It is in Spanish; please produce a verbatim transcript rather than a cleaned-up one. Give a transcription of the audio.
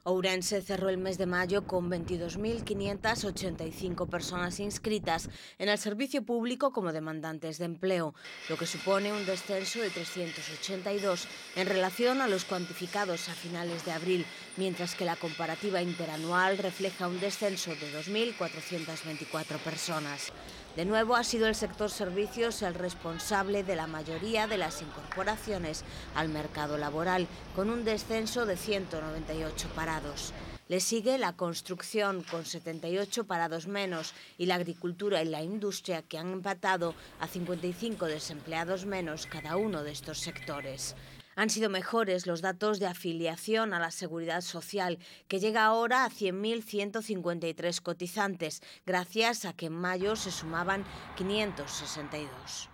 Ourense cerró el mes de mayo con veintidós mil quinientas ochenta y cinco personas inscritas en el servicio público como demandantes de empleo, lo que supone un descenso de trescientos ochenta y dos en relación a los cuantificados a finales de abril, mientras que la comparativa interanual refleja un descenso de dos mil cuatrocientas veinticuatro personas. De nuevo, ha sido el sector servicios el responsable de la mayoría de las incorporaciones al mercado laboral, con un descenso de ciento noventa y ocho parados. Le sigue la construcción, con setenta y ocho parados menos, y la agricultura y la industria, que han empatado a cincuenta y cinco desempleados menos cada uno de estos sectores. Han sido mejores los datos de afiliación a la Seguridad Social, que llega ahora a cien mil ciento cincuenta y tres cotizantes, gracias a que en mayo se sumaban quinientos sesenta y dos.